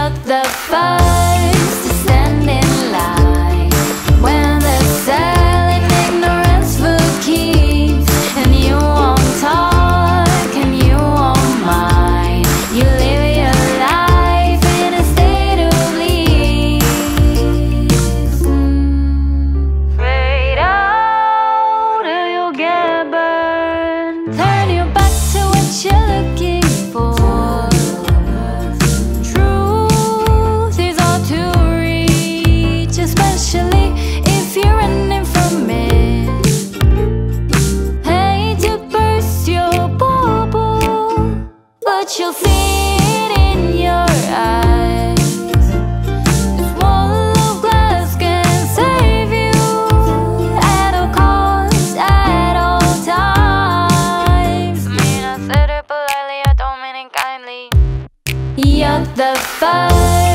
You're the first to stand in line when they're selling ignorance for keeps, and you won't talk and you won't mind. You live your life in a state of bliss. Fade out or you'll get burned. Turn your back to what you're looking for. You'll see it in your eyes. This wall of glass can save you at all costs, at all times. I mean, I said it politely, I don't mean it kindly. You're the first